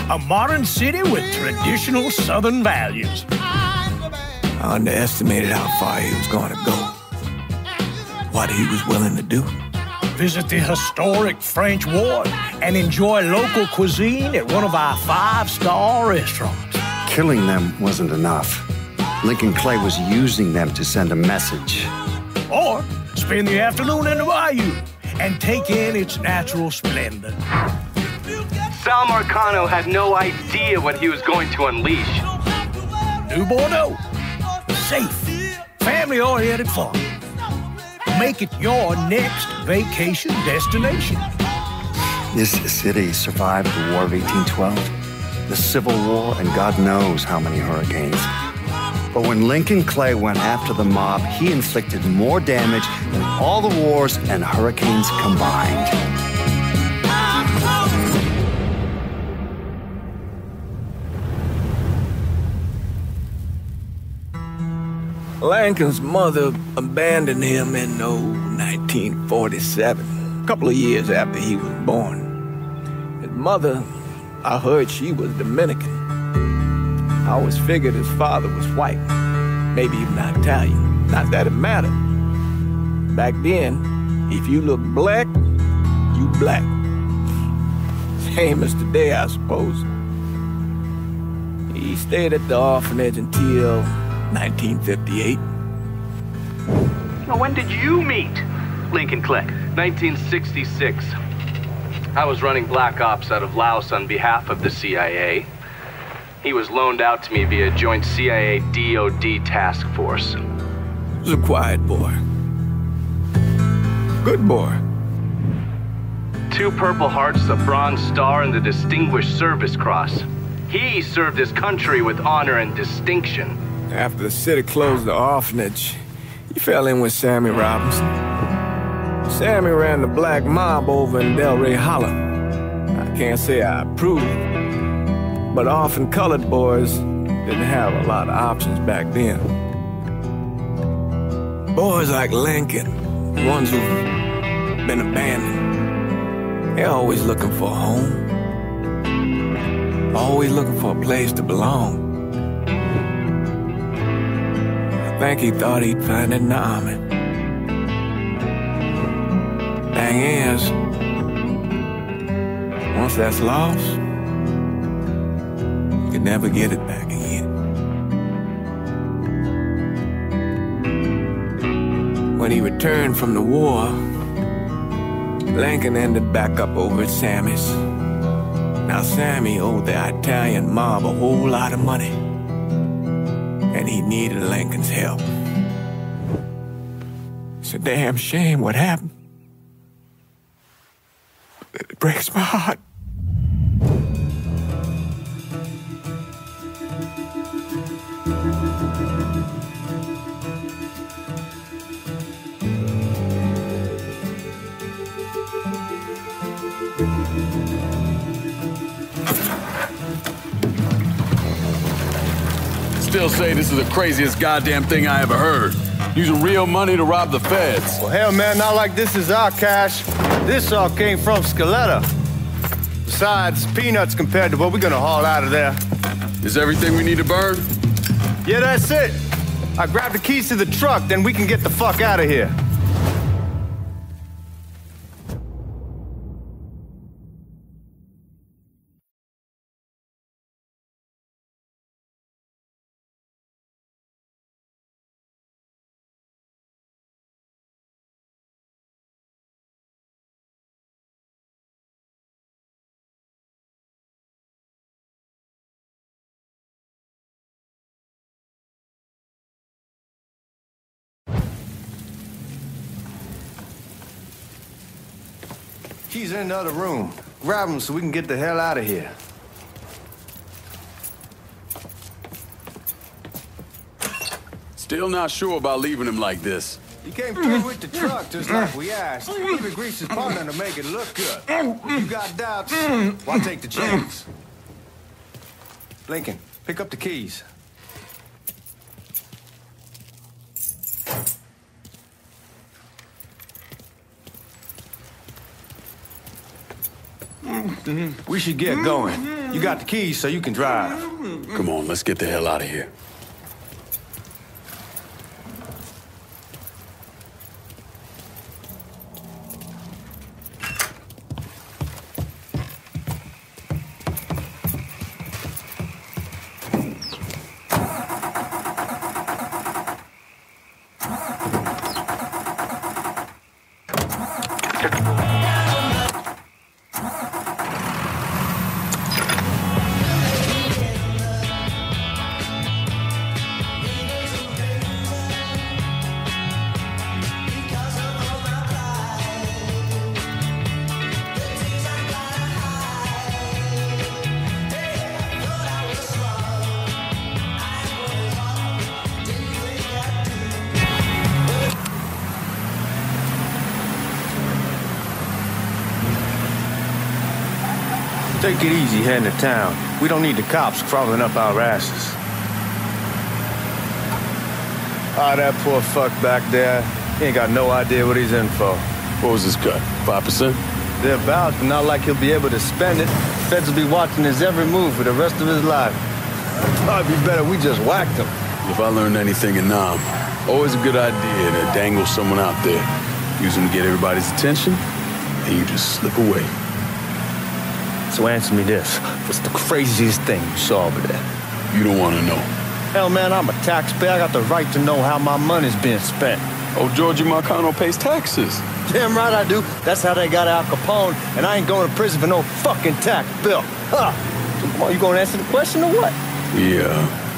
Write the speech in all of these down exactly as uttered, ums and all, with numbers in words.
A modern city with traditional Southern values. I underestimated how far he was going to go. What he was willing to do. Visit the historic French Ward and enjoy local cuisine at one of our five-star restaurants. Killing them wasn't enough. Lincoln Clay was using them to send a message. Or spend the afternoon in the bayou and take in its natural splendor. Sal Marcano had no idea what he was going to unleash. New Bordeaux. Safe, family-oriented fun. Make it your next vacation destination. This city survived the War of eighteen twelve, the Civil War, and God knows how many hurricanes. But when Lincoln Clay went after the mob, he inflicted more damage than all the wars and hurricanes combined. Lincoln's mother abandoned him in oh, nineteen forty-seven, a couple of years after he was born. His mother, I heard she was Dominican. I always figured his father was white, maybe even Italian. Not that it mattered. Back then, if you looked black, you black. Same as today, I suppose. He stayed at the orphanage until nineteen fifty-eight. Now, when did you meet Lincoln Clay? nineteen sixty-six. I was running Black Ops out of Laos on behalf of the C I A. He was loaned out to me via joint C I A D O D task force. He was a quiet boy. Good boy. Two Purple Hearts, a Bronze Star, and the Distinguished Service Cross. He served his country with honor and distinction. After the city closed the orphanage, he fell in with Sammy Robinson. Sammy ran the black mob over in Delray Hollow. I can't say I approved, but orphan colored boys didn't have a lot of options back then. Boys like Lincoln, the ones who've been abandoned, they're always looking for a home. Always looking for a place to belong. I think he thought he'd find it in the army. Thing is, once that's lost, you can never get it back again. When he returned from the war, Lincoln ended back up over at Sammy's. Now Sammy owed the Italian mob a whole lot of money, and he needed Lincoln's help. It's a damn shame what happened. It breaks my heart. Still say this is the craziest goddamn thing I ever heard. Using real money to rob the feds. Well, hell, man, not like this is our cash. This all came from Scaletta. Besides, peanuts compared to what we're gonna haul out of there. Is everything we need to burn? Yeah, that's it. I grabbed the keys to the truck, then we can get the fuck out of here. Keys are in the other room. Grab them so we can get the hell out of here. Still not sure about leaving him like this. He came through with the truck just like we asked. Even greased his partner to make it look good. If you got doubts, why take the chance? Lincoln, pick up the keys. We should get going. You got the keys, so you can drive. Come on, let's get the hell out of here. Take it easy heading to town. We don't need the cops crawling up our asses. Ah, that poor fuck back there. He ain't got no idea what he's in for. What was his cut? Five percent? They're about, but not like he'll be able to spend it. Feds will be watching his every move for the rest of his life. Probably be better we just whacked him. If I learned anything in Nam, always a good idea to dangle someone out there. Use them to get everybody's attention, and you just slip away. So answer me this. What's the craziest thing you saw over there? You don't want to know. Hell, man, I'm a taxpayer. I got the right to know how my money's being spent. Oh, Georgie Marcano pays taxes. Damn right I do. That's how they got Al Capone, and I ain't going to prison for no fucking tax bill. Huh. So come on, you gonna answer the question or what? Yeah.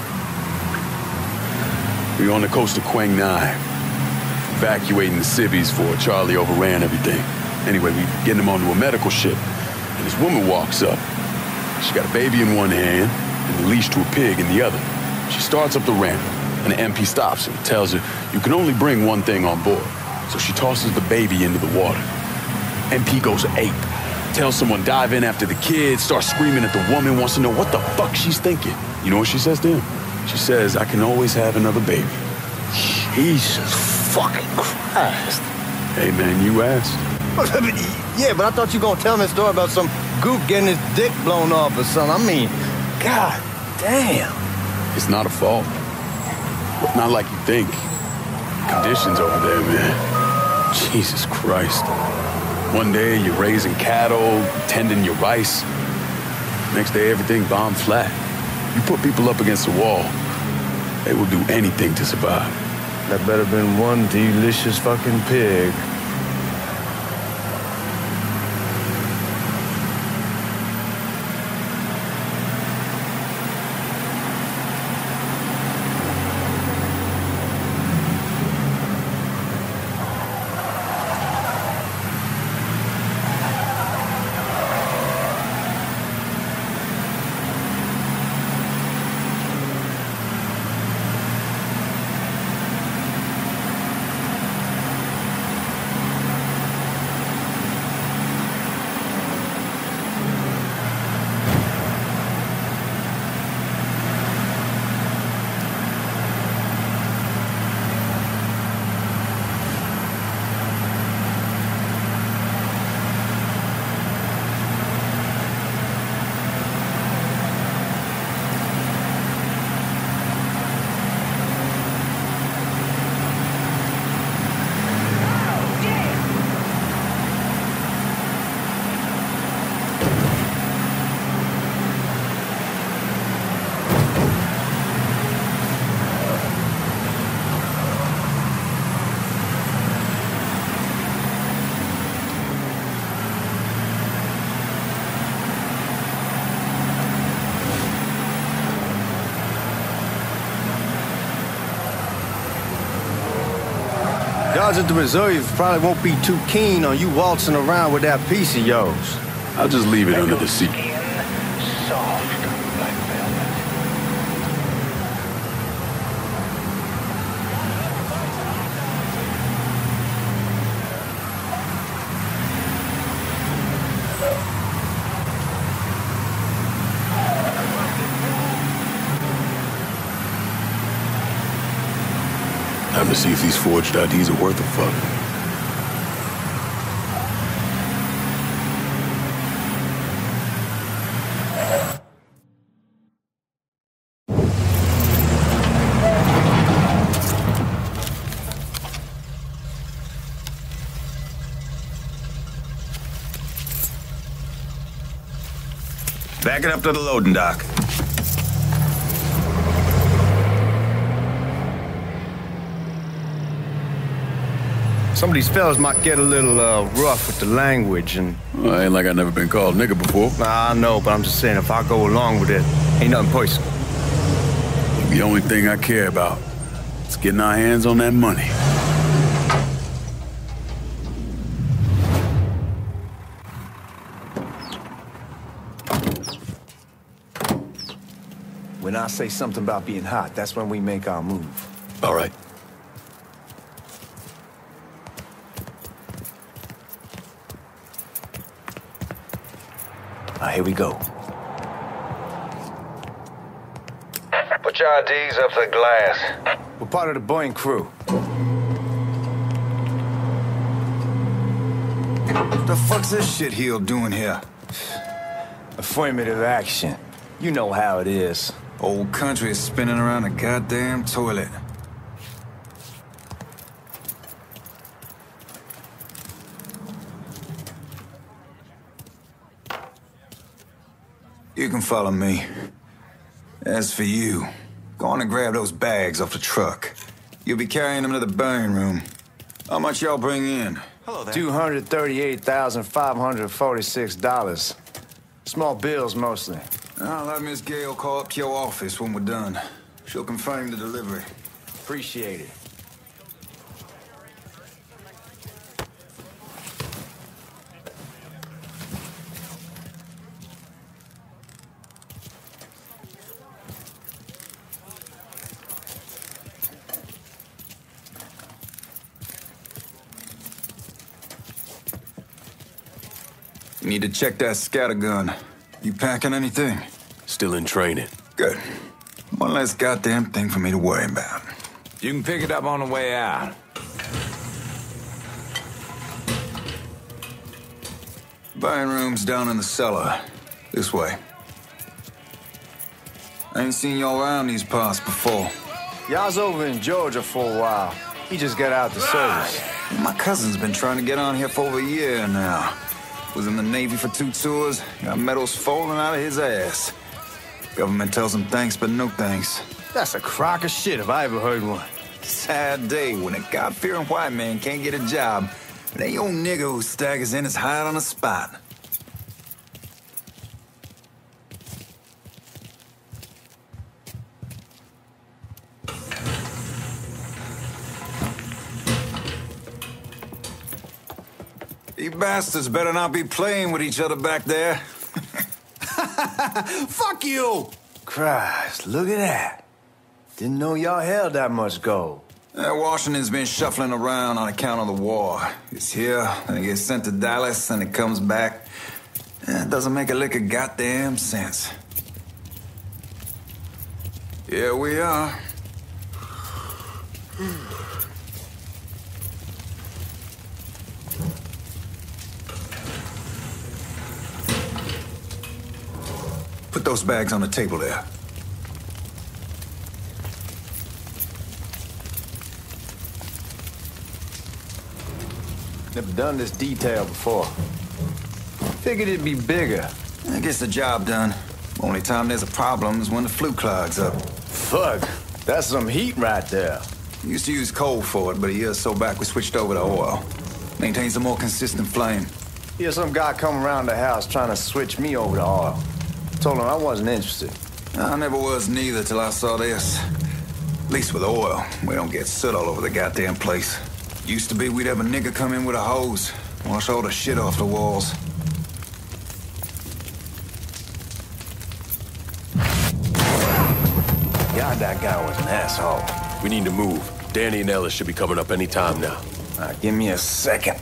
We're on the coast of Quang Ngai, evacuating the civvies for Charlie overran everything. Anyway, we getting them onto a medical ship. And this woman walks up. She got a baby in one hand and a leash to a pig in the other. She starts up the ramp, and the M P stops her and tells her, you can only bring one thing on board. So she tosses the baby into the water. M P goes ape. Tells someone dive in after the kid, starts screaming at the woman, wants to know what the fuck she's thinking. You know what she says to him? She says, I can always have another baby. Jesus fucking Christ. Hey man, you asked. Yeah, but I thought you were gonna tell me a story about some gook getting his dick blown off or something. I mean, god damn. It's not a fault. Not like you think. Conditions over there, man. Jesus Christ. One day you're raising cattle, tending your rice. Next day everything bombed flat. You put people up against the wall, they will do anything to survive. That better been one delicious fucking pig. Guys at the reserve probably won't be too keen on you waltzing around with that piece of yours. I'll just leave it under the seat. Soft like velvet. Time to see if these forged I Ds are worth a fuck. Back it up to the loading dock. Some of these fellas might get a little uh, rough with the language, and... Well, ain't like I never been called nigga before. Nah, I know, but I'm just saying, if I go along with it, ain't nothing personal. The only thing I care about is getting our hands on that money. When I say something about being hot, that's when we make our move. All right. Now, here we go. Put your I Ds up to the glass. We're part of the Boeing crew. What the fuck's this shitheel doing here? Affirmative action. You know how it is. Old country is spinning around a goddamn toilet. You can follow me. As for you, go on and grab those bags off the truck. You'll be carrying them to the burn room. How much y'all bring in? Hello there. two hundred thirty-eight thousand five hundred forty-six dollars. Small bills, mostly. I'll let Miss Gale call up to your office when we're done. She'll confirm the delivery. Appreciate it. You need to check that scattergun. You packing anything? Still in training. Good. One less goddamn thing for me to worry about. You can pick it up on the way out. Burn room's down in the cellar. This way. I ain't seen y'all around these parts before. Y'all's over in Georgia for a while. He just got out the service. My cousin's been trying to get on here for over a year now. Was in the Navy for two tours, got medals falling out of his ass. Government tells him thanks, but no thanks. That's a crock of shit if I ever heard one. Sad day when a God-fearing white man can't get a job, and that old nigga who staggers in is hired on the spot. You bastards better not be playing with each other back there. Fuck you! Christ, look at that. Didn't know y'all held that much gold. Uh, Washington's been shuffling around on account of the war. It's here, and it gets sent to Dallas, and it comes back. Uh, it doesn't make a lick of goddamn sense. Here we are. Put those bags on the table there. Never done this detail before. Figured it'd be bigger. That gets the job done. Only time there's a problem is when the flue clogs up. Fuck, that's some heat right there. Used to use coal for it, but a year or so back we switched over to oil. Maintains a more consistent flame. Here's some guy come around the house trying to switch me over to oil. Told him I wasn't interested. I never was neither till I saw this. At least with oil, we don't get soot all over the goddamn place. Used to be we'd have a nigga come in with a hose, wash all the shit off the walls. God, that guy was an asshole. We need to move. Danny and Ellis should be coming up any time now. All right, give me a second.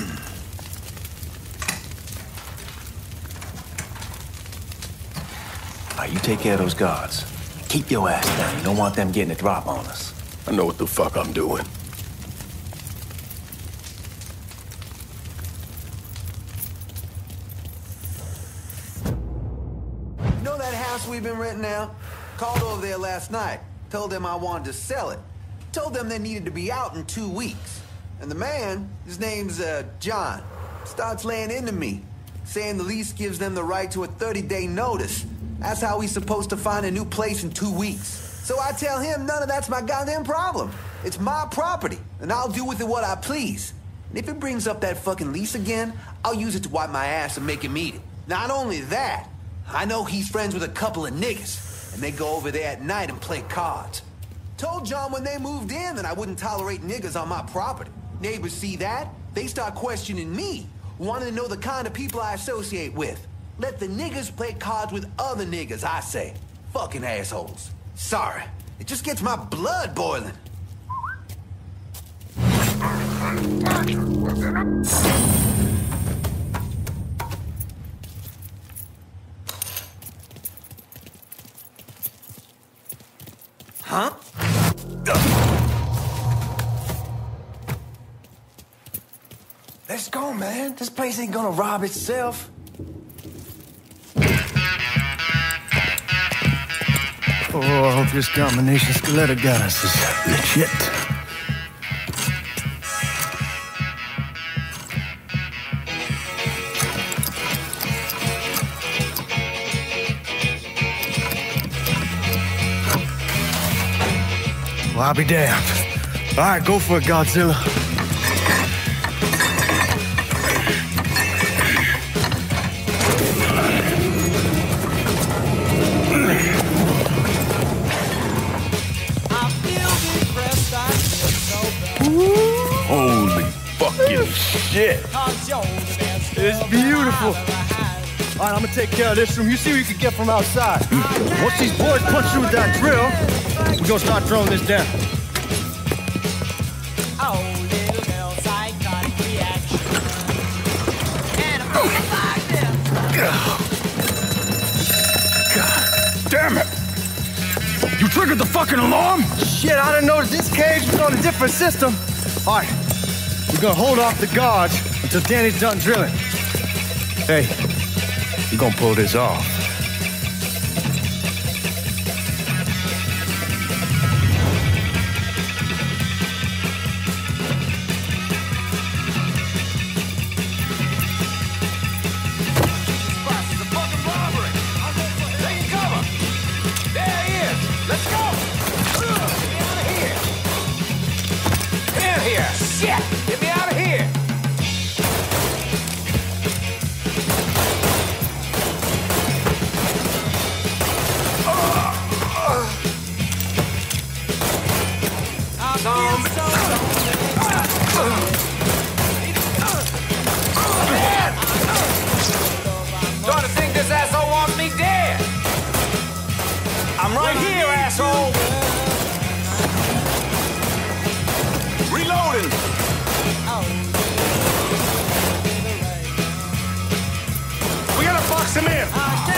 All right, you take care of those guards. Keep your ass down. You don't want them getting a drop on us. I know what the fuck I'm doing. You know that house we've been renting out? Called over there last night. Told them I wanted to sell it. Told them they needed to be out in two weeks. And the man, his name's uh, John, starts laying into me. saying the lease gives them the right to a thirty-day notice. That's how he's supposed to find a new place in two weeks. So I tell him none of that's my goddamn problem. It's my property, and I'll do with it what I please. And if it brings up that fucking lease again, I'll use it to wipe my ass and make him eat it. Not only that, I know he's friends with a couple of niggas, and they go over there at night and play cards. Told John when they moved in that I wouldn't tolerate niggas on my property. Neighbors see that, they start questioning me, wanting to know the kind of people I associate with. Let the niggas play cards with other niggas, I say. Fucking assholes. Sorry, it just gets my blood boiling. Huh? Let's go, man. This place ain't gonna rob itself. Oh, I hope this combination Scaletta got us is legit. Well, I'll be damned. All right, go for it, Godzilla. Holy fucking shit. It's beautiful. All right, I'm gonna take care of this room. You see what you can get from outside. Once these boys punch through with that drill, we're gonna start throwing this down. Oh, little girl, psychotic reaction. And a like this. God damn it! You triggered the fucking alarm? Shit, I didn't notice this cage was on a different system. All right, we're gonna hold off the guards until Danny's done drilling. Hey, we're gonna pull this off. Starting to think this asshole wants me dead. I'm right here, asshole. Reloading. We gotta box him in.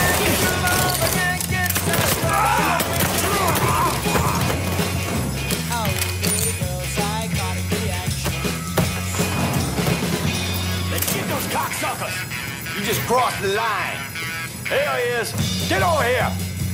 Let's get those cocksuckers. You just crossed the line. There he is. Get over here.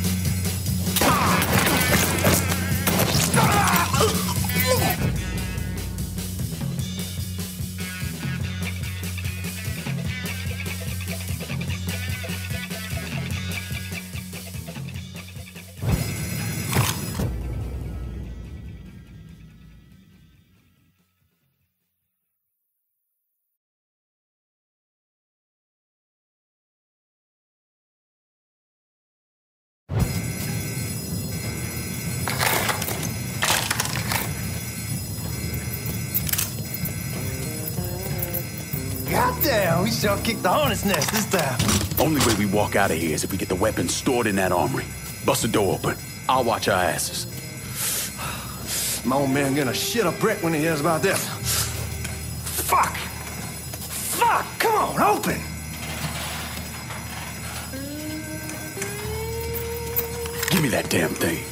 Goddamn, we sure kicked the hornet's nest this time. Only way we walk out of here is if we get the weapons stored in that armory. Bust the door open. I'll watch our asses. My old man gonna shit a brick when he hears about this. Fuck! Fuck! Come on, open! Give me that damn thing.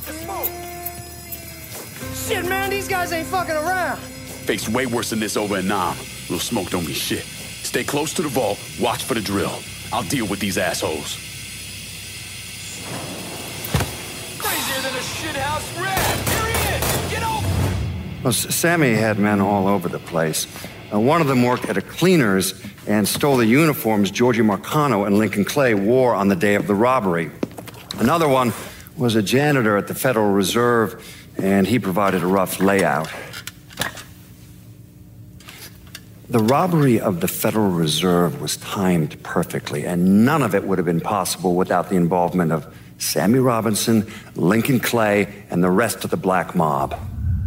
Shit, man, these guys ain't fucking around. Faced way worse than this over in Nam. Little smoke don't mean shit. Stay close to the vault, watch for the drill. I'll deal with these assholes. Crazier than a shithouse rat! Here he is! Get over! Well, Sammy had men all over the place. Uh, one of them worked at a cleaner's and stole the uniforms Georgie Marcano and Lincoln Clay wore on the day of the robbery. Another one was a janitor at the Federal Reserve, and he provided a rough layout. The robbery of the Federal Reserve was timed perfectly, and none of it would have been possible without the involvement of Sammy Robinson, Lincoln Clay, and the rest of the Black Mob.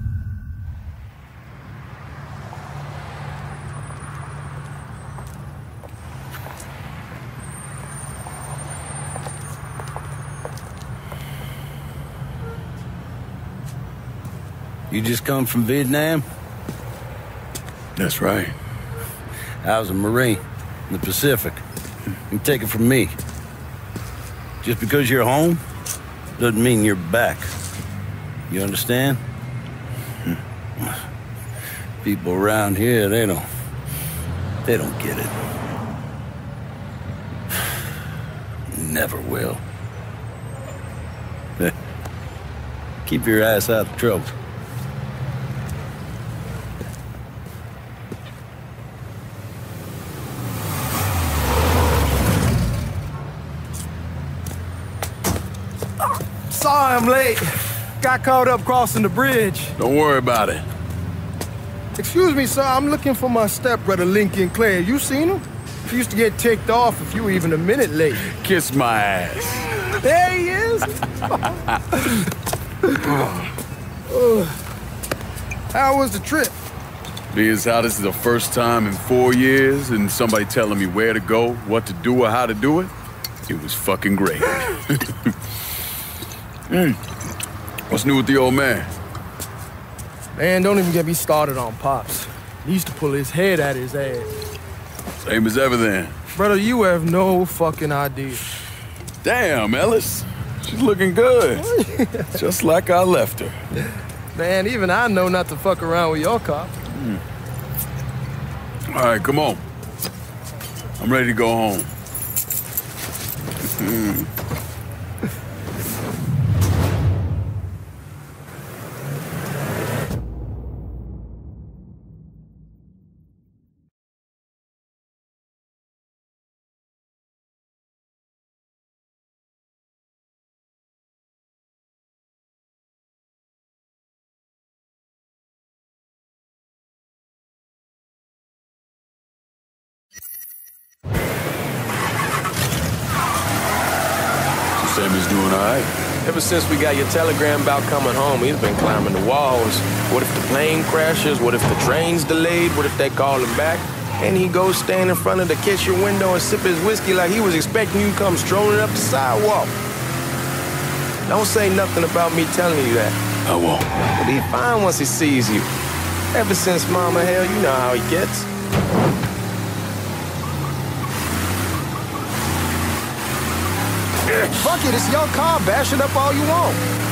You just come from Vietnam? That's right. I was a Marine in the Pacific. You take it from me. Just because you're home doesn't mean you're back. You understand? People around here, they don't... They don't get it. Never will. Keep your ass out of trouble. Sorry I'm late. Got caught up crossing the bridge. Don't worry about it. Excuse me, sir. I'm looking for my stepbrother, Lincoln Clay. You seen him? He used to get ticked off if you were even a minute late. Kiss my ass. There he is. How was the trip? Being as how this is the first time in four years and somebody telling me where to go, what to do, or how to do it, it was fucking great. mm. What's new with the old man? Man, don't even get me started on Pops. He used to pull his head out his ass. Same as ever then. Brother, you have no fucking idea. Damn, Ellis. She's looking good. Just like I left her. Man, even I know not to fuck around with your cop. Mm. All right, come on. I'm ready to go home. Mm. Sammy's doing all right. Ever since we got your telegram about coming home, he's been climbing the walls. What if the plane crashes? What if the train's delayed? What if they call him back? And he goes stand in front of the kitchen window and sip his whiskey like he was expecting you to come strolling up the sidewalk. Don't say nothing about me telling you that. I won't. But he's fine once he sees you. Ever since Mama Hell, you know how he gets. Fuck it, it's your car. Bash it up all you want.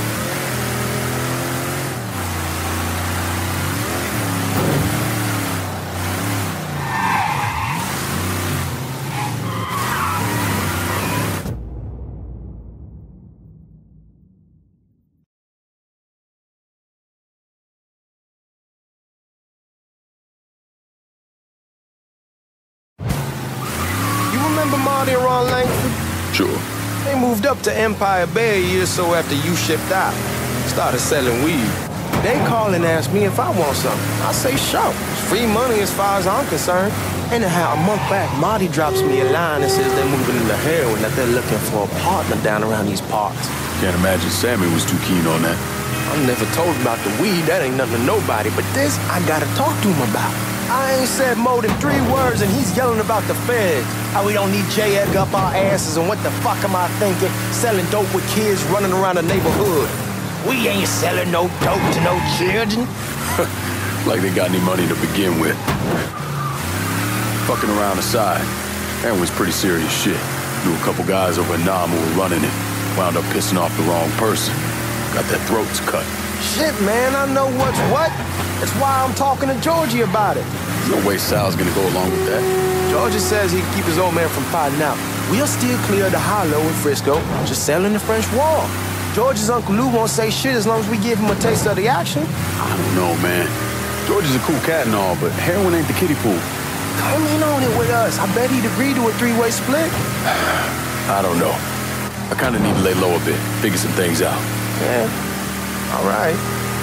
You remember Marty and Ron Langford? Sure. They moved up to Empire Bay a year or so after you shipped out. Started selling weed. They call and ask me if I want something. I say, sure. It's free money as far as I'm concerned. Anyhow, a month back, Marty drops me a line and says they're moving into heroin, that they're looking for a partner down around these parts. Can't imagine Sammy was too keen on that. I never told him about the weed. That ain't nothing to nobody. But this, I gotta talk to him about. I ain't said more than three words and he's yelling about the feds. How we don't need J Egg up our asses and what the fuck am I thinking? Selling dope with kids running around the neighborhood. We ain't selling no dope to no children. Like they got any money to begin with. Fucking around aside, that was pretty serious shit. Knew a couple guys over in Nam who were running it. Wound up pissing off the wrong person. got their throats cut. Shit, man, I know what's what. That's why I'm talking to Georgie about it. There's no way Sal's gonna go along with that. Georgie says he'd keep his old man from fighting out. We'll still clear the hollow in Frisco, just selling the French wall. George's Uncle Lou won't say shit as long as we give him a taste of the action. I don't know, man. George is a cool cat and all, but heroin ain't the kiddie pool. Come in on it with us. I bet he'd agree to a three-way split. I don't know. I kind of need to lay low a bit, figure some things out. Yeah, all right.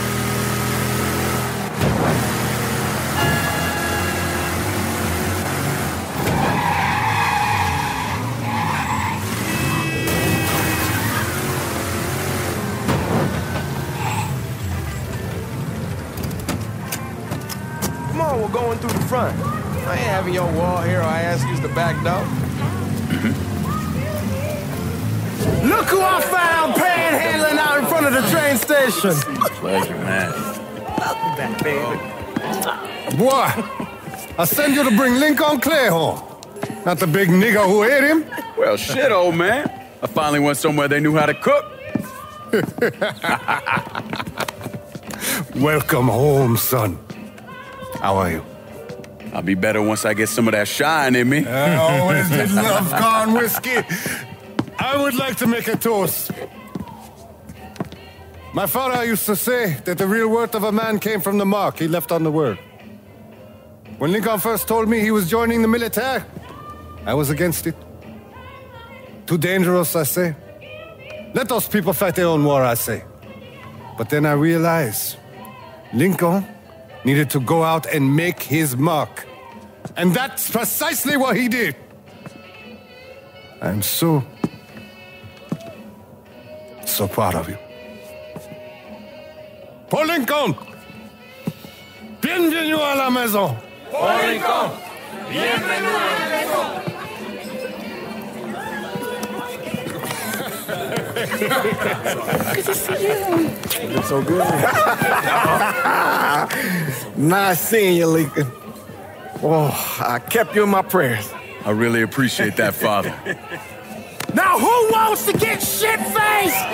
Come on, we're going through the front. I ain't having your wall here or I ask you the back door. Look who I found panhandling out in front of the train station. Pleasure, man. Welcome back, baby. Boy, I sent you to bring Lincoln Clay home. Not the big nigger who ate him. Well, shit, old man. I finally went somewhere they knew how to cook. Welcome home, son. How are you? I'll be better once I get some of that shine in me. I always did love corn whiskey. I would like to make a toast. My father used to say that the real worth of a man came from the mark he left on the world. When Lincoln first told me he was joining the military, I was against it. Too dangerous, I say. Let those people fight their own war, I say. But then I realized Lincoln needed to go out and make his mark. And that's precisely what he did. I'm so, so proud of you. Paul Lincoln! Bienvenue à la maison! Paul Lincoln! Bienvenue à la maison! Good to see you. You're so good. Nice seeing you, Lincoln. Oh, I kept you in my prayers. I really appreciate that, Father. Now who wants to get shit-faced?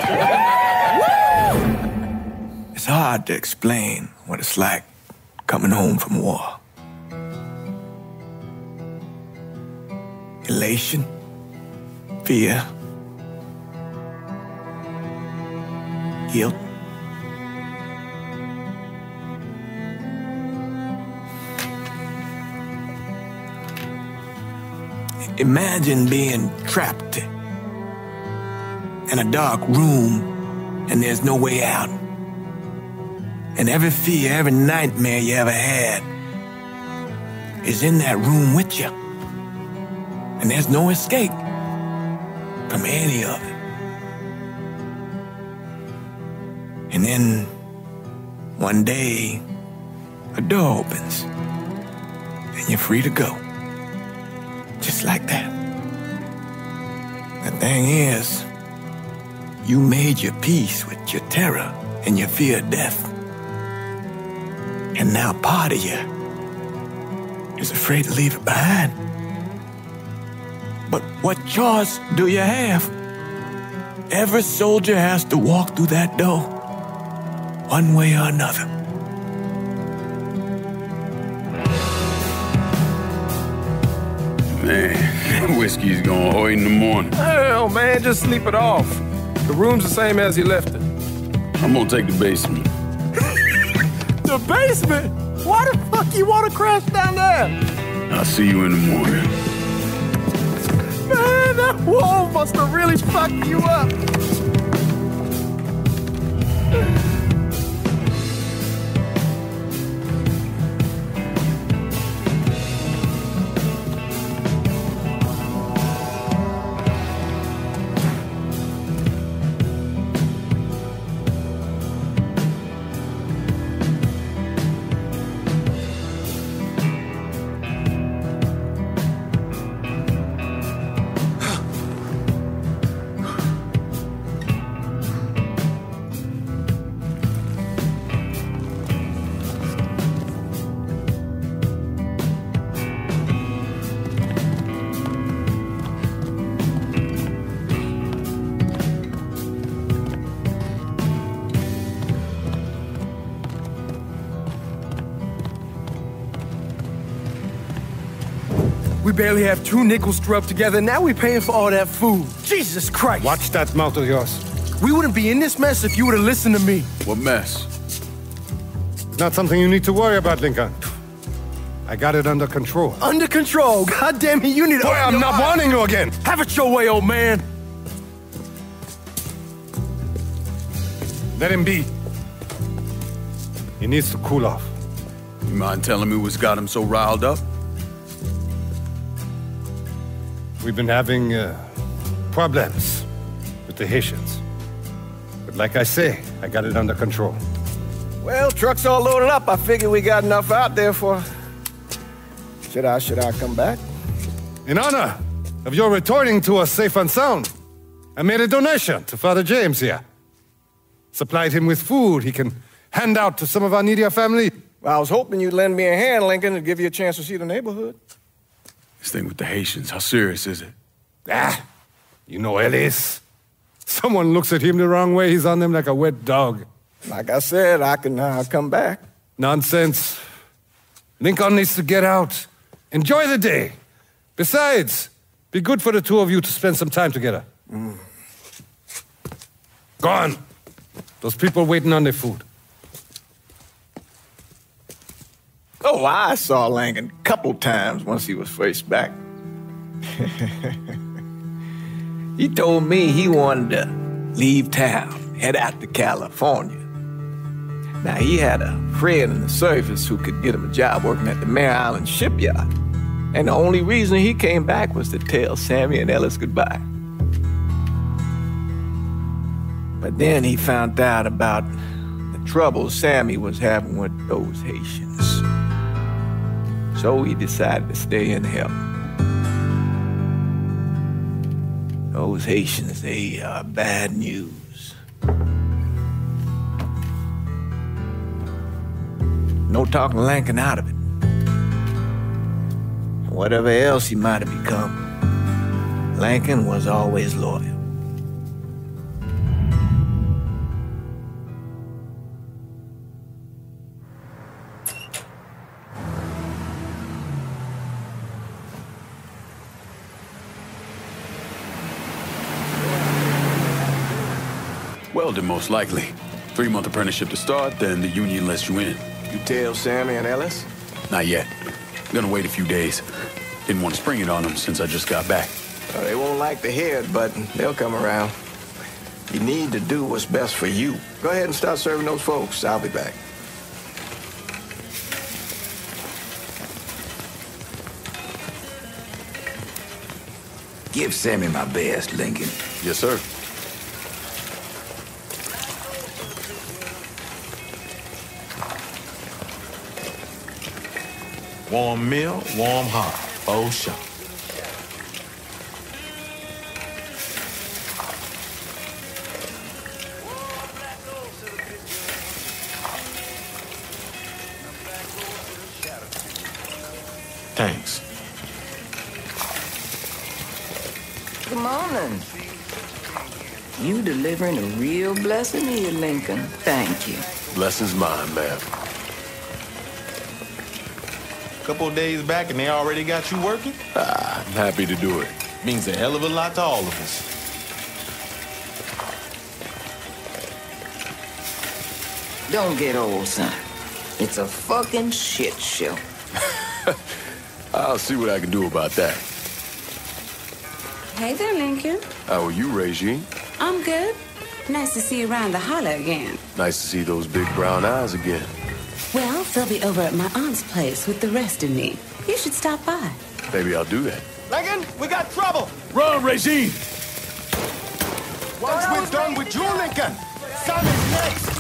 It's hard to explain what it's like coming home from war. Elation, fear, guilt. Imagine being trapped in a dark room and there's no way out. And every fear, every nightmare you ever had is in that room with you. And there's no escape from any of it. And then one day, a door opens and you're free to go. Just like that. The thing is, you made your peace with your terror and your fear of death. And now part of you is afraid to leave it behind. But what choice do you have? Every soldier has to walk through that door, one way or another. Man, whiskey's going hoy in the morning. Hell, man, just sleep it off. The room's the same as you left it. I'm gonna take the basement. The basement? Why the fuck you want to crash down there? I'll see you in the morning. Man, that wall must have really fucked you up. We barely have two nickels to rub together, and now we're paying for all that food. Jesus Christ! Watch that mouth of yours. We wouldn't be in this mess if you would have listened to me. What mess? It's not something you need to worry about, Lincoln. I got it under control. Under control? God damn it, you need to... Boy, I'm not warning you again! Have it your way, old man! Let him be. He needs to cool off. You mind telling me what's got him so riled up? We've been having uh, problems with the Haitians. But like I say, I got it under control. Well, truck's all loaded up. I figure we got enough out there for... Should I, should I come back? In honor of your returning to us safe and sound, I made a donation to Father James here. Supplied him with food he can hand out to some of our needier family. Well, I was hoping you'd lend me a hand, Lincoln, and give you a chance to see the neighborhood. This thing with the Haitians, how serious is it? Ah, you know Ellis. Someone looks at him the wrong way, he's on them like a wet dog. Like I said, I can uh, come back. Nonsense. Lincoln needs to get out. Enjoy the day. Besides, be good for the two of you to spend some time together. Mm. Go on. Those people waiting on their food. Oh, I saw Langan a couple times once he was first back. He told me he wanted to leave town, head out to California. Now, he had a friend in the service who could get him a job working at the Mare Island shipyard. And the only reason he came back was to tell Sammy and Ellis goodbye. But then he found out about the trouble Sammy was having with those Haitians. So he decided to stay and help. Those Haitians, they are bad news. No talking Lankin out of it. Whatever else he might have become, Lankin was always loyal. Welding, most likely. Three-month apprenticeship to start, then the union lets you in. You tell Sammy and Ellis? Not yet. I'm gonna wait a few days. Didn't want to spring it on them since I just got back. Well, they won't like to hear it, but they'll come around. You need to do what's best for you. Go ahead and start serving those folks. I'll be back. Give Sammy my best, Lincoln. Yes, sir. Warm meal, warm heart. Oh, sure. Thanks. Good morning. You delivering a real blessing here, Lincoln. Thank you. Blessing's mine, ma'am. Couple of days back and they already got you working? Ah, I'm happy to do it. Means a hell of a lot to all of us. Don't get old, son. It's a fucking shit show. I'll see what I can do about that. Hey there, Lincoln. How are you, Regine? I'm good. Nice to see you around the holler again. Nice to see those big brown eyes again. Well, they'll be over at my aunt's place with the rest of me. You should stop by. Maybe I'll do that. Lincoln, we got trouble. Run, Regine! Once we're done with you, Lincoln, Sammy's next.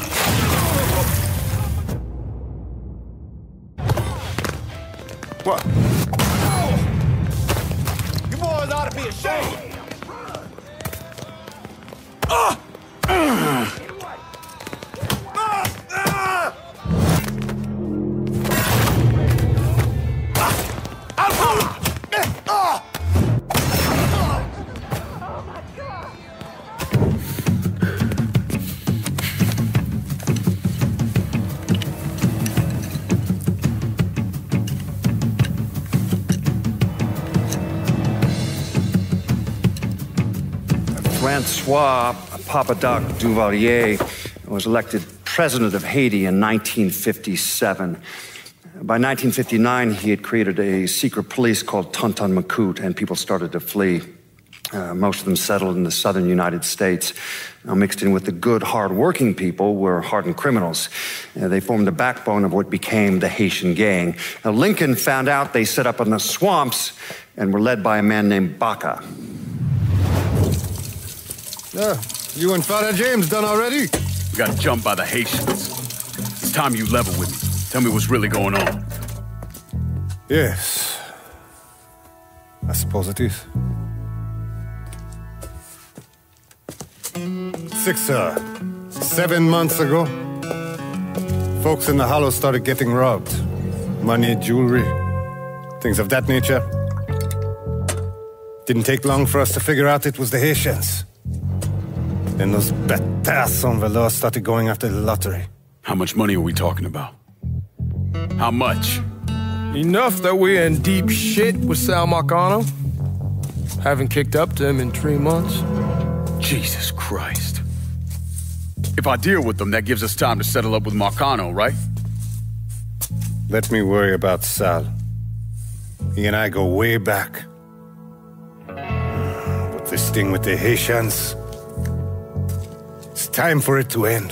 What? You boys ought to be ashamed. Ah! Francois Papadoc Duvalier was elected president of Haiti in nineteen fifty-seven. By nineteen fifty-nine, he had created a secret police called Tonton Macoute, and people started to flee. Uh, most of them settled in the southern United States. Now, mixed in with the good, hard-working people were hardened criminals. Uh, they formed the backbone of what became the Haitian Gang. Now, Lincoln found out they set up in the swamps and were led by a man named Baca. Yeah, you and Father James done already? We got jumped by the Haitians. It's time you level with me. Tell me what's really going on. Yes. I suppose it is. Six, uh, seven months ago, folks in the Hollow started getting robbed. Money, jewelry, things of that nature. Didn't take long for us to figure out it was the Haitians. Then those bâtards en velours started going after the lottery. How much money are we talking about? How much? Enough that we're in deep shit with Sal Marcano. Haven't kicked up to him in three months. Jesus Christ. If I deal with them, that gives us time to settle up with Marcano, right? Let me worry about Sal. He and I go way back. But this thing with the Haitians, it's time for it to end.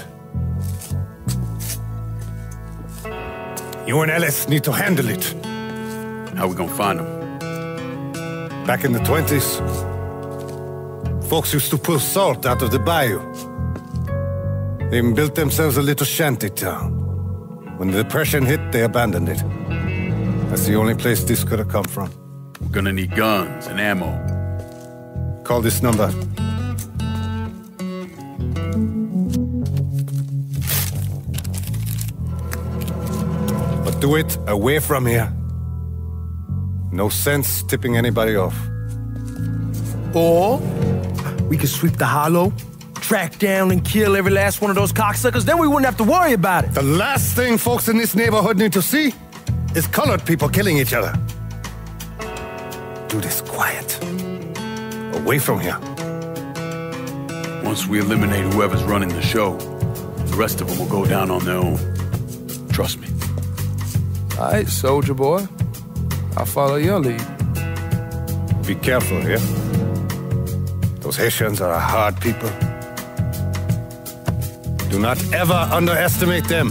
You and Ellis need to handle it. How we gonna find them? Back in the twenties, folks used to pull salt out of the bayou. They even built themselves a little shanty town. When the Depression hit, they abandoned it. That's the only place this could have come from. We're gonna need guns and ammo. Call this number. But do it away from here. No sense tipping anybody off. Or we could sweep the Hollow, track down and kill every last one of those cocksuckers, then we wouldn't have to worry about it. The last thing folks in this neighborhood need to see is colored people killing each other. Do this quiet. Away from here. Once we eliminate whoever's running the show, the rest of them will go down on their own. Trust me. All right, soldier boy. I'll follow your lead. Be careful here. Those Haitians are a hard people. Do not ever underestimate them.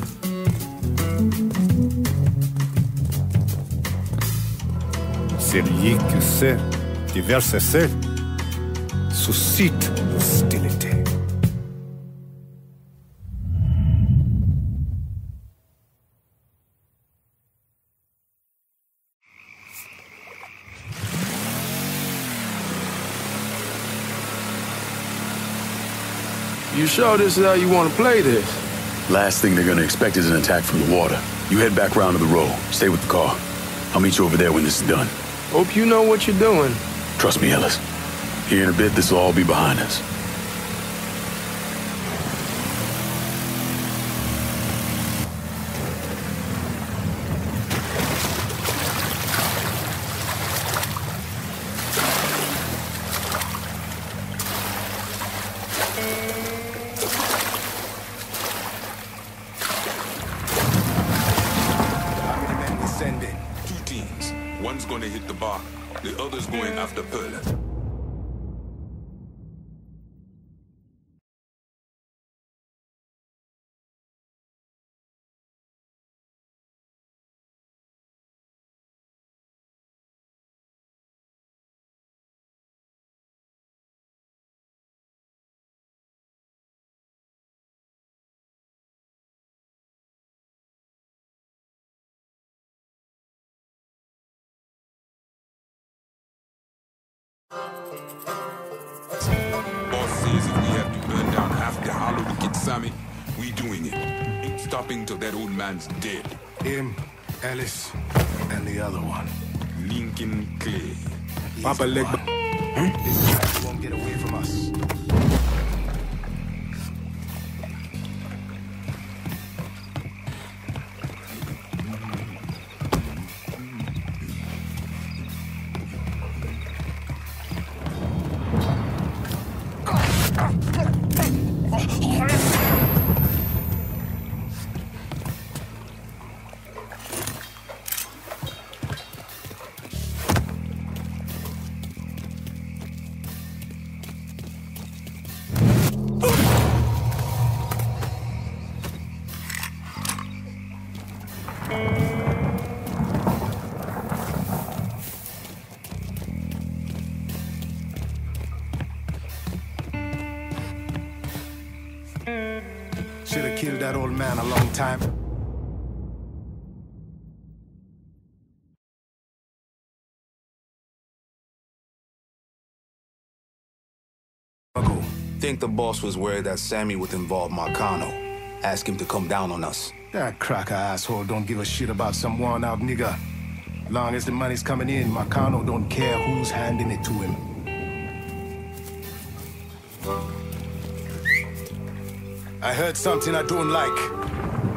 Celui qui sait diverser suscite hostilité. You sure this is how you want to play this? Last thing they're gonna expect is an attack from the water. You head back round to the road. Stay with the car. I'll meet you over there when this is done. Hope you know what you're doing. Trust me, Ellis. Here in a bit, this will all be behind us. One's gonna hit the bar, the other's going after Perla. Boss says if we have to burn down half the Hollow to get Sammy, we doing it. Ain't stopping till that old man's dead. Him, Ellis, and the other one. Lincoln Clay. Papa Leg. Huh? This won't get away from us. Oh! killed that old man a long time. Think the boss was worried that Sammy would involve Marcano. Ask him to come down on us. That cracker asshole don't give a shit about some worn-out nigga. Long as the money's coming in, Marcano don't care who's handing it to him. I heard something I don't like.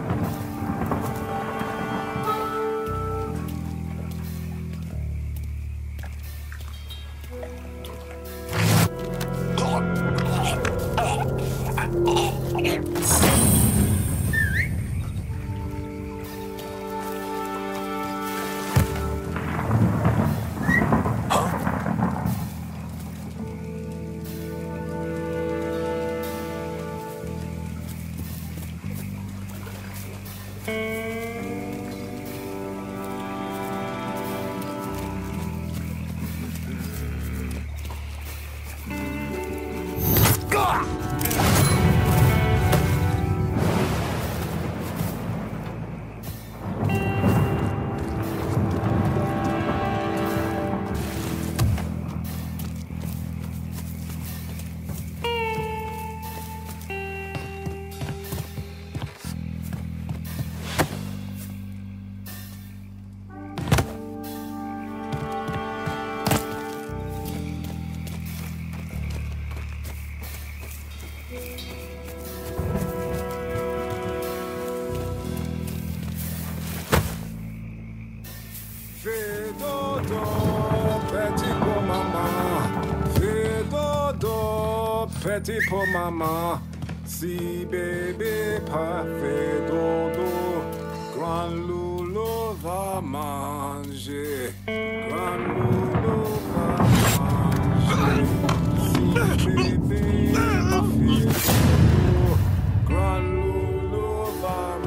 Petit pour maman, si bébé pas fait dodo, grand loulou va manger, grand loulou va manger, si bébé pas fait dodo, grand loulou va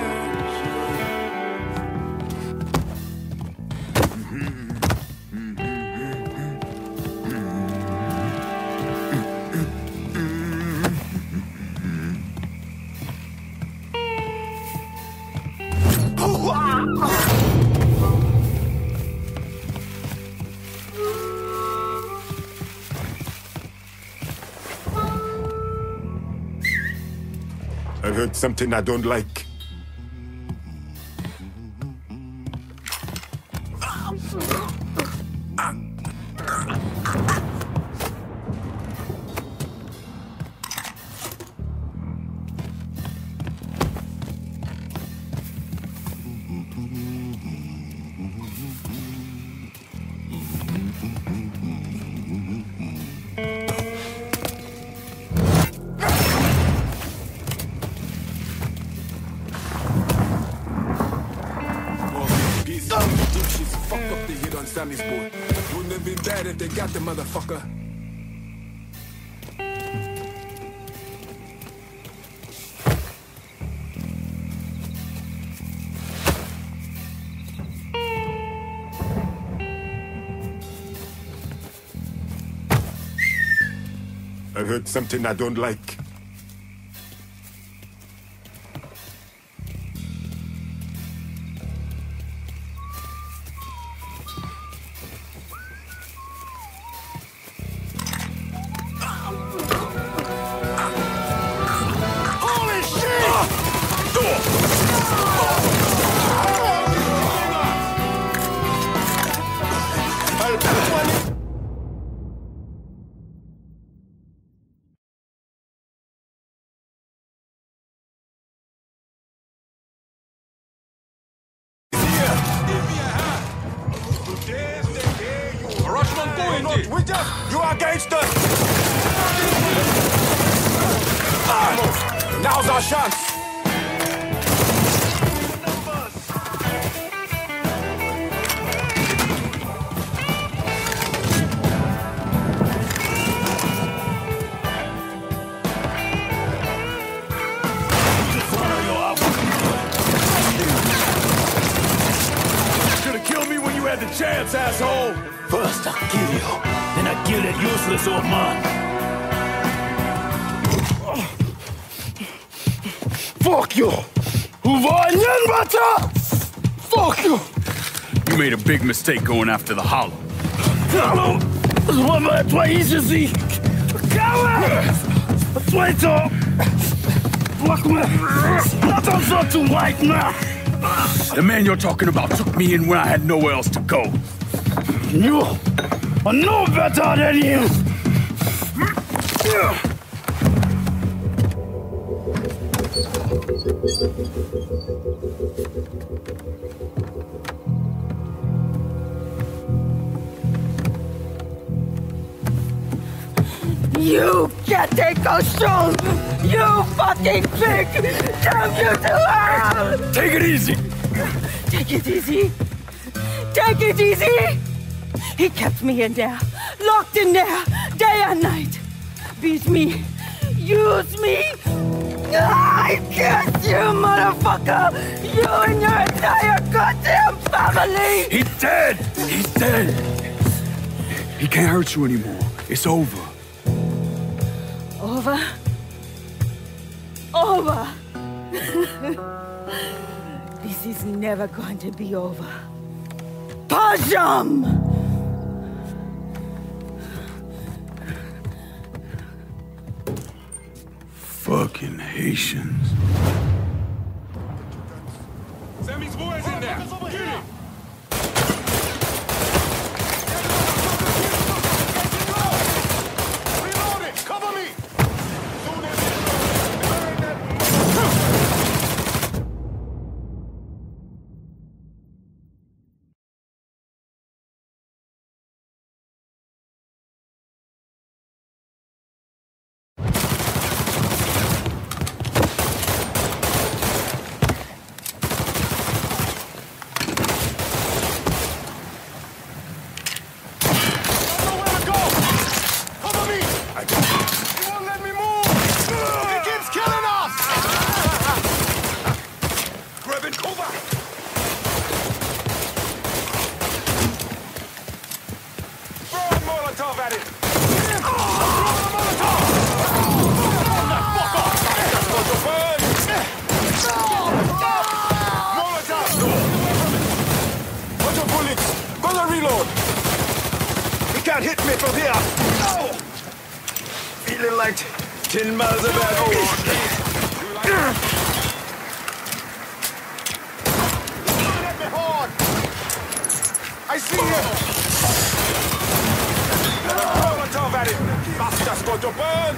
I heard something I don't like. Sammy's boy. Wouldn't have been bad if they got the motherfucker. I heard something I don't like. We just, you are against us! Now's our chance! Should've killed me when you had the chance, asshole! First I kill you, then I kill that useless old man. Fuck you! Uvayan bata! Fuck you! You made a big mistake going after the Hollow. Hollow? Złamę twoje życie! Kałę! Twoje to! Błakmy! Na to co tu white na! The man you're talking about took me in when I had nowhere else to go. You are no better than him! You can't take us strong! You fucking pig! Damn you to hell! Take it easy! Take it easy! Take it easy! He kept me in there, locked in there, day and night. Beat me, use me. I kiss you, motherfucker! You and your entire goddamn family! He's dead! He's dead! He can't hurt you anymore. It's over. Over? Over! This is never going to be over. Pajam! Fucking Haitians. Sammy's boys in there. Get him. Reload it! Cover me! Hit me from here! Oh. Feeling like ten miles of that hole. I see him! Molotov at it! That's going to burn!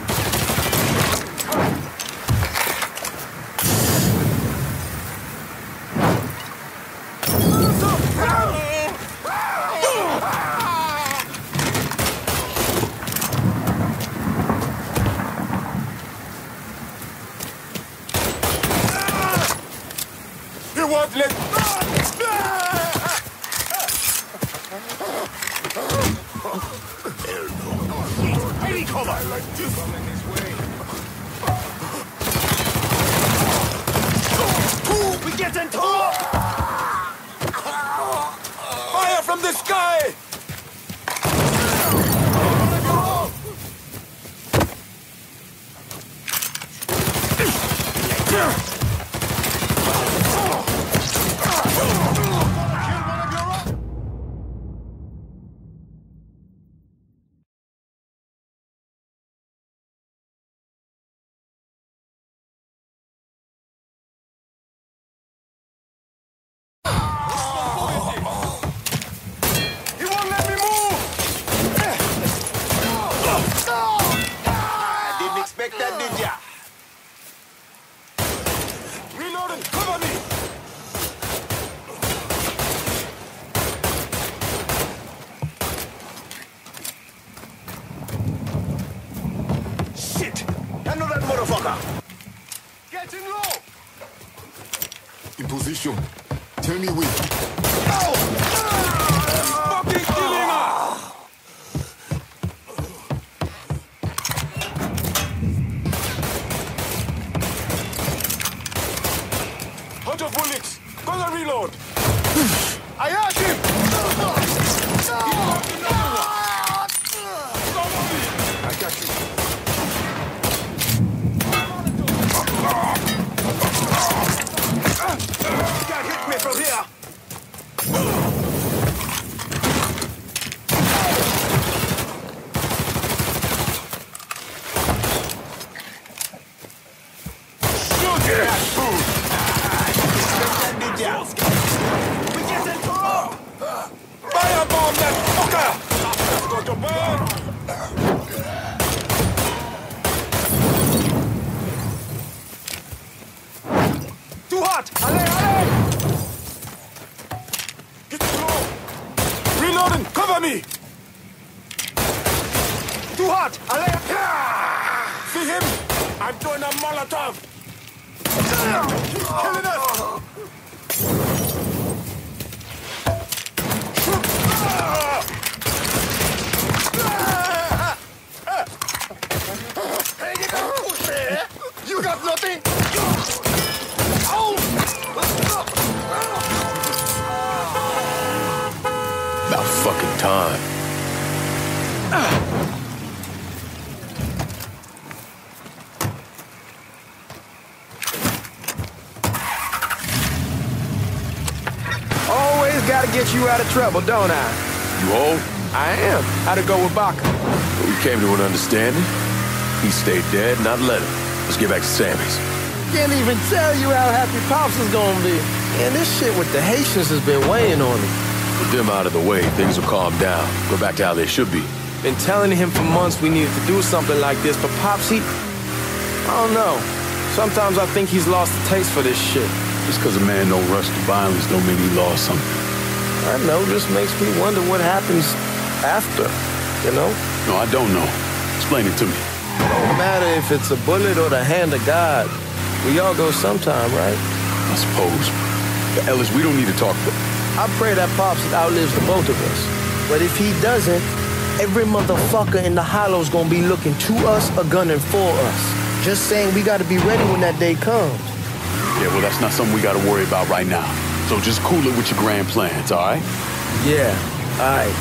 Won't let... Any cover! We get into fire from the sky! In position. Tell me when. Oh! Fucking killing her! Hunter bullets! Gonna reload! I hurt him! I got you. Reloading! Cover me! Too hot! I lay See him? I'm throwing a Molotov! Killing us! You got nothing? About fucking time. Always gotta get you out of trouble, don't I? You old? I am. How'd it go with Baca? We came to an understanding. He stayed dead, and I'd let him. Let's get back to Sammy's. Can't even tell you how happy Pops is gonna be. And this shit with the Haitians has been weighing on me. With them out of the way, things will calm down. Go back to how they should be. Been telling him for months we needed to do something like this, but Pops, he... I don't know. Sometimes I think he's lost the taste for this shit. Just because a man don't rush to violence don't mean he lost something. I know, just makes me wonder what happens after, you know? No, I don't know. Explain it to me. Don't matter if it's a bullet or the hand of God. We all go sometime, right? I suppose. But Ellis, we don't need to talk about... I pray that Pops outlives the both of us. But if he doesn't, every motherfucker in the hollow's gonna be looking to us or gunning for us. Just saying we gotta be ready when that day comes. Yeah, well, that's not something we gotta worry about right now. So just cool it with your grand plans, all right? Yeah, all right.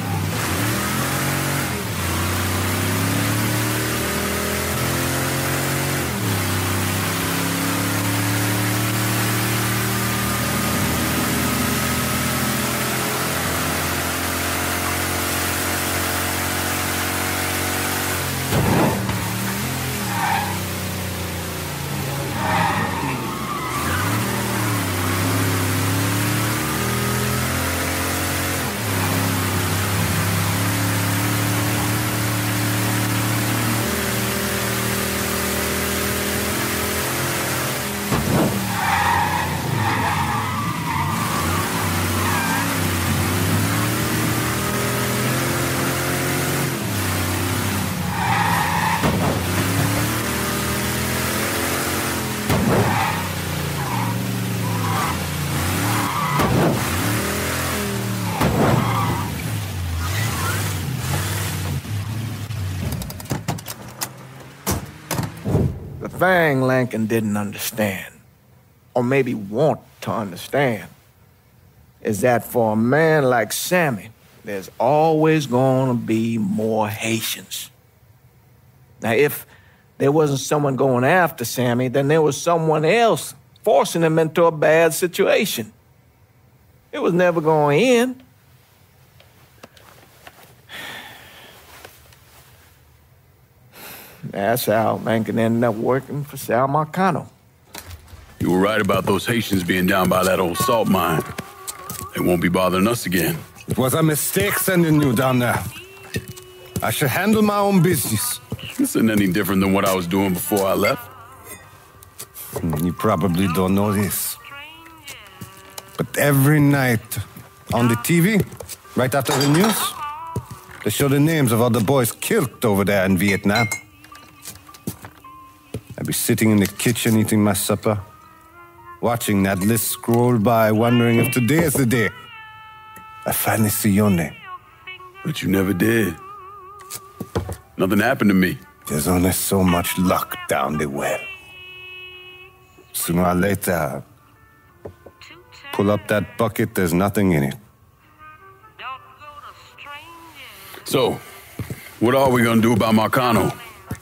thing Lincoln didn't understand, or maybe want to understand, is that for a man like Sammy, there's always gonna be more Haitians. Now, if there wasn't someone going after Sammy, then there was someone else forcing him into a bad situation. It was never going to end. That's how Lincoln ended up working for Sal Marcano. You were right about those Haitians being down by that old salt mine. They won't be bothering us again. It was a mistake sending you down there. I should handle my own business. This isn't any different than what I was doing before I left. You probably don't know this. But every night on the T V, right after the news, they show the names of all the boys killed over there in Vietnam. I'd be sitting in the kitchen eating my supper, watching that list scroll by, wondering if today is the day I finally see your name. But you never did. Nothing happened to me. There's only so much luck down the well. Sooner or later, pull up that bucket, there's nothing in it. So, what are we gonna do about Marcano?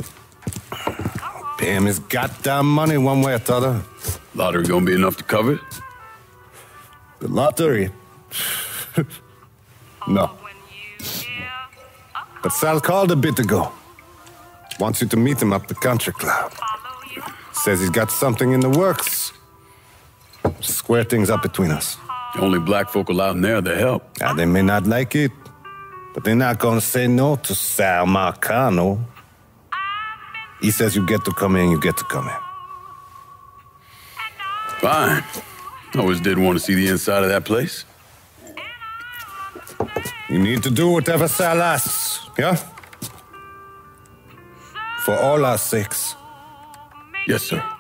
Pay him his goddamn money one way or the other. Lottery gonna be enough to cover it? The lottery? No. But Sal called a bit ago. Wants you to meet him up the country club. Says he's got something in the works. Square things up between us. The only black folk allowed in there to help. Now, they may not like it, but they're not gonna say no to Sal Marcano. He says you get to come in, you get to come in. Fine. Always did want to see the inside of that place. You need to do whatever Sal asks, yeah? For all our sakes. Yes, sir.